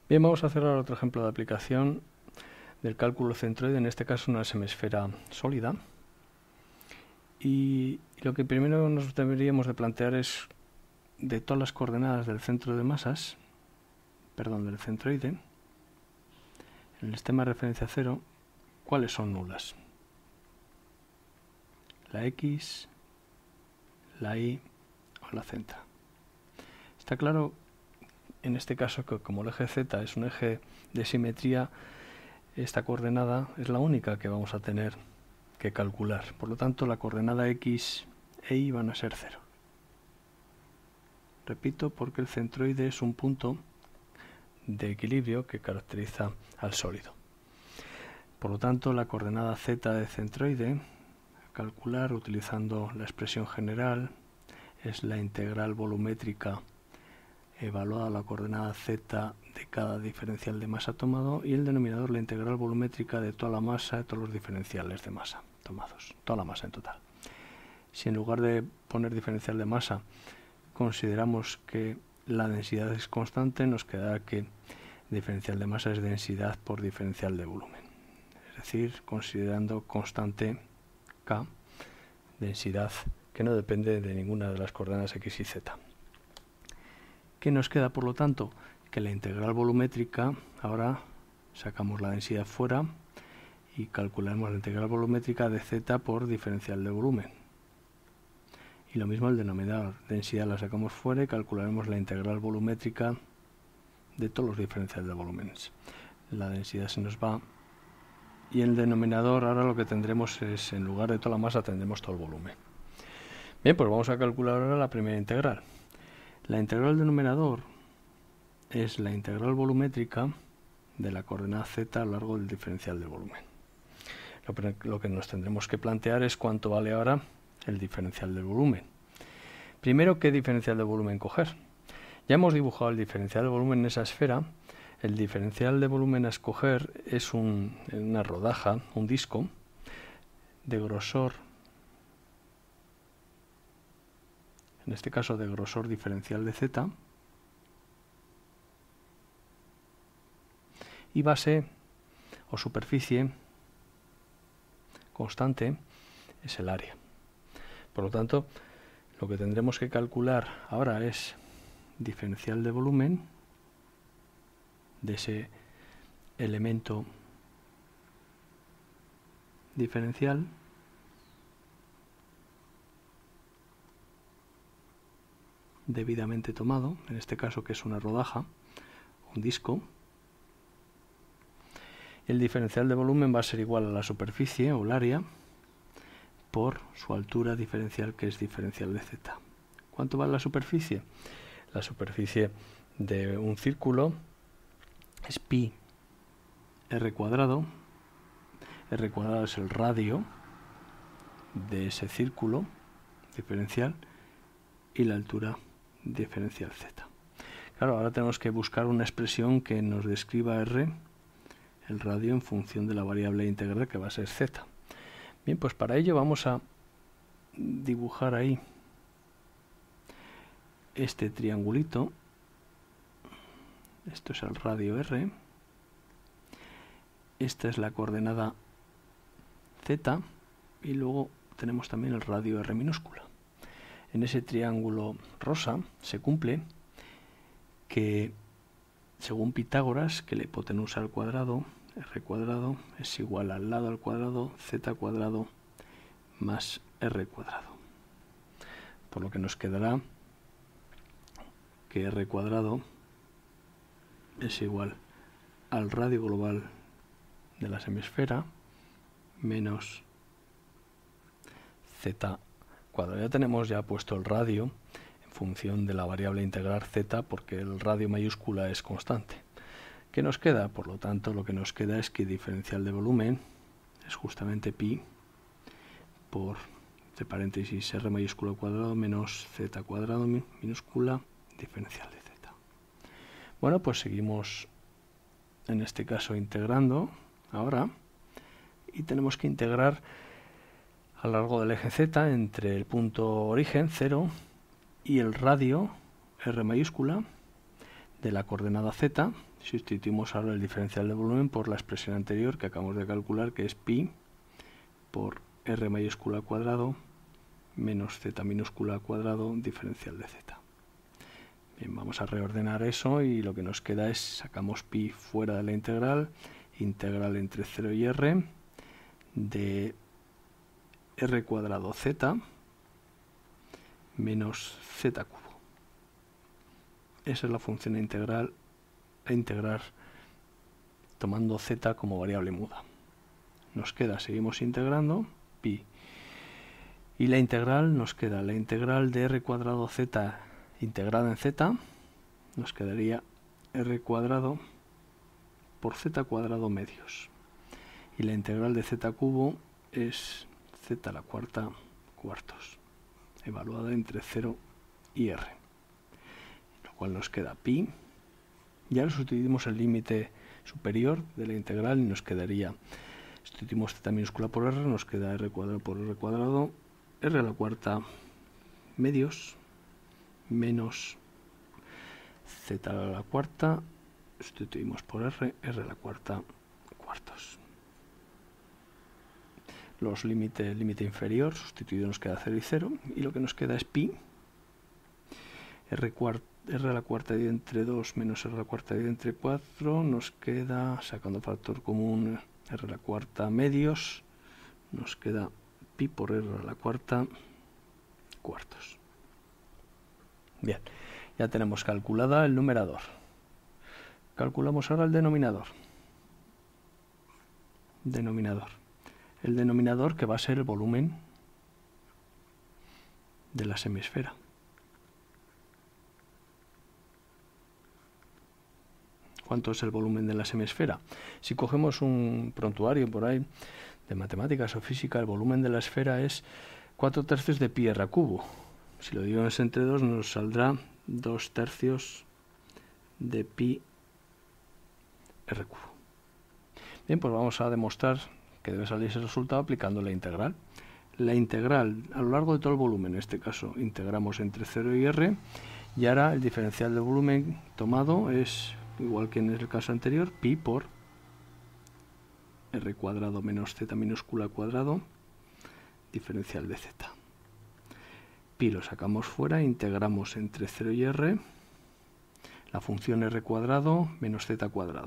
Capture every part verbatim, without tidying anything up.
Bien, vamos a hacer ahora otro ejemplo de aplicación del cálculo centroide, en este caso una semisfera sólida. Y lo que primero nos deberíamos de plantear es, de todas las coordenadas del centro de masas, perdón, del centroide, en el sistema de referencia cero, ¿cuáles son nulas? La X, la Y o la Z. Está claro en este caso que como el eje Z es un eje de simetría, esta coordenada es la única que vamos a tener que calcular. Por lo tanto, la coordenada X e Y van a ser cero. Repito, porque el centroide es un punto de equilibrio que caracteriza al sólido. Por lo tanto, la coordenada Z de centroide, a calcular utilizando la expresión general, es la integral volumétrica evaluada a la coordenada Z de cada diferencial de masa tomado, y el denominador la integral volumétrica de toda la masa de todos los diferenciales de masa tomados, toda la masa en total. Si en lugar de poner diferencial de masa consideramos que la densidad es constante, nos quedará que diferencial de masa es densidad por diferencial de volumen. Es decir, considerando constante K, densidad que no depende de ninguna de las coordenadas X y Z. ¿Qué nos queda, por lo tanto? Que la integral volumétrica, ahora sacamos la densidad fuera y calculamos la integral volumétrica de Z por diferencial de volumen. Y lo mismo el denominador, densidad la sacamos fuera y calcularemos la integral volumétrica de todos los diferenciales de volúmenes. La densidad se nos va y el denominador ahora lo que tendremos es, en lugar de toda la masa, tendremos todo el volumen. Bien, pues vamos a calcular ahora la primera integral. La integral del denominador es la integral volumétrica de la coordenada Z a lo largo del diferencial de volumen. Lo, lo que nos tendremos que plantear es cuánto vale ahora el diferencial del volumen. Primero, ¿qué diferencial de volumen coger? Ya hemos dibujado el diferencial de volumen en esa esfera. El diferencial de volumen a escoger es un, una rodaja, un disco, de grosor, en este caso de grosor diferencial de Z, y base o superficie constante es el área. Por lo tanto, lo que tendremos que calcular ahora es diferencial de volumen de ese elemento diferencial debidamente tomado, en este caso que es una rodaja, un disco. El diferencial de volumen va a ser igual a la superficie o el área por su altura diferencial, que es diferencial de Z. ¿Cuánto vale la superficie? La superficie de un círculo es pi r cuadrado. R cuadrado es el radio de ese círculo diferencial y la altura diferencial Z. Claro, ahora tenemos que buscar una expresión que nos describa R, el radio, en función de la variable integral que va a ser Z. Bien, pues para ello vamos a dibujar ahí este triangulito. Esto es el radio R. Esta es la coordenada Z y luego tenemos también el radio R minúscula. En ese triángulo rosa se cumple que, según Pitágoras, que la hipotenusa al cuadrado, R cuadrado, es igual al lado al cuadrado, Z cuadrado más R cuadrado. Por lo que nos quedará que R cuadrado es igual al radio global de la semisfera menos Z cuadrado. Ya tenemos ya puesto el radio en función de la variable integral Z, porque el radio mayúscula es constante. ¿Qué nos queda? Por lo tanto, lo que nos queda es que diferencial de volumen es justamente pi por, entre paréntesis, R mayúscula cuadrado menos Z cuadrado minúscula diferencial de Z. Bueno, pues seguimos en este caso integrando ahora, y tenemos que integrar a lo largo del eje Z entre el punto origen, cero, y el radio, R mayúscula, de la coordenada z, sustituimos ahora el diferencial de volumen por la expresión anterior que acabamos de calcular, que es pi por r mayúscula al cuadrado menos z minúscula al cuadrado diferencial de z. Bien, vamos a reordenar eso y lo que nos queda es, sacamos pi fuera de la integral, integral entre cero y r de r cuadrado z menos z cubo. Esa es la función integral a integrar tomando z como variable muda. Nos queda, seguimos integrando, pi. Y la integral nos queda, la integral de r cuadrado z integrada en z, nos quedaría r cuadrado por z cuadrado medios. Y la integral de z cubo es z a la cuarta cuartos, evaluada entre cero y r. Lo cual nos queda pi. Y ahora sustituimos el límite superior de la integral y nos quedaría, sustituimos z minúscula por r, nos queda r cuadrado por r cuadrado, r a la cuarta medios, menos z a la cuarta, sustituimos por r, r a la cuarta cuartos. Los límites, límite inferior sustituido nos queda cero y cero, y lo que nos queda es pi, r, cuart, r a la cuarta dividido entre dos menos r a la cuarta dividido entre cuatro, nos queda, sacando factor común, r a la cuarta medios, nos queda pi por r a la cuarta cuartos. Bien, ya tenemos calculada el numerador. Calculamos ahora el denominador. Denominador. El denominador que va a ser el volumen de la semisfera. ¿Cuánto es el volumen de la semisfera? Si cogemos un prontuario por ahí de matemáticas o física, el volumen de la esfera es cuatro tercios de pi r cubo. Si lo dividimos entre dos nos saldrá dos tercios de pi r cubo. Bien, pues vamos a demostrar que debe salir ese resultado aplicando la integral. La integral a lo largo de todo el volumen, en este caso integramos entre cero y r, y ahora el diferencial de volumen tomado es, igual que en el caso anterior, pi por r cuadrado menos z minúscula al cuadrado, diferencial de z. Pi lo sacamos fuera, integramos entre cero y r, la función r cuadrado menos z cuadrado.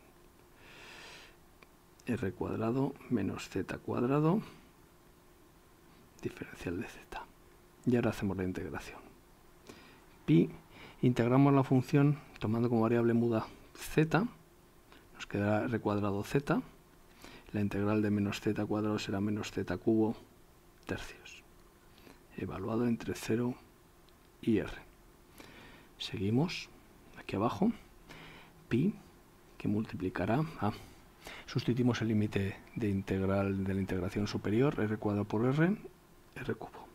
R cuadrado menos z cuadrado, diferencial de z. Y ahora hacemos la integración. Pi, integramos la función tomando como variable muda z, nos quedará r cuadrado z, la integral de menos z cuadrado será menos z cubo tercios, evaluado entre cero y r. Seguimos aquí abajo, pi, que multiplicará a, sustituimos el límite de integral de la integración superior, r cuadrado por r, r cubo,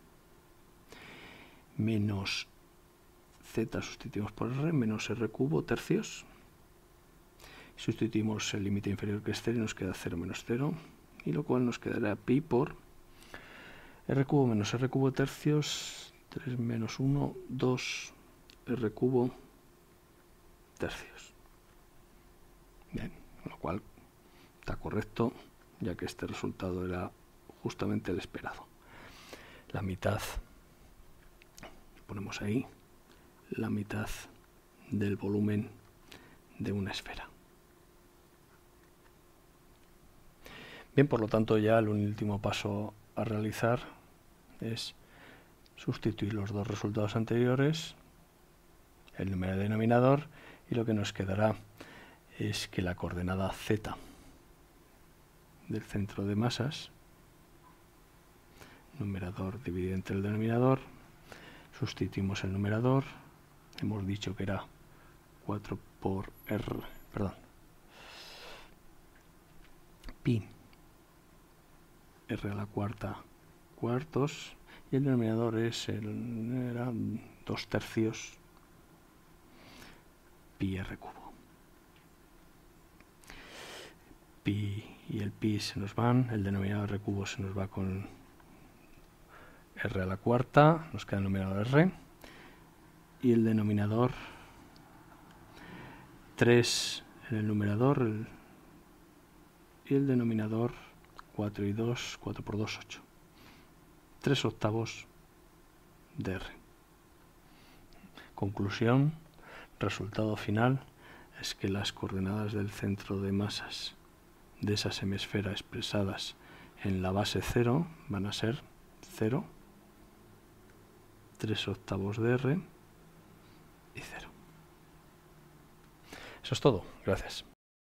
menos z sustituimos por r, menos r cubo tercios, sustituimos el límite inferior que es cero y nos queda cero menos cero, y lo cual nos quedará pi por r cubo menos r cubo tercios, tres menos uno, dos r cubo tercios. Bien, con lo cual está correcto, ya que este resultado era justamente el esperado. La mitad, ponemos ahí, la mitad del volumen de una esfera. Bien, por lo tanto ya el último paso a realizar es sustituir los dos resultados anteriores, el número de denominador, y lo que nos quedará es que la coordenada z del centro de masas, numerador dividido entre el denominador, sustituimos el numerador, hemos dicho que era cuatro por r, perdón, pi r a la cuarta cuartos, y el denominador es el, era dos tercios pi r cubo. Pi y el pi se nos van, el denominador r cubo se nos va con r a la cuarta, nos queda el numerador r, y el denominador tres en el numerador el, y el denominador cuatro y dos, cuatro por dos, ocho. tres octavos de R. Conclusión, resultado final, es que las coordenadas del centro de masas de esa semisfera expresadas en la base cero van a ser cero, tres octavos de R y cero. Eso es todo. Gracias.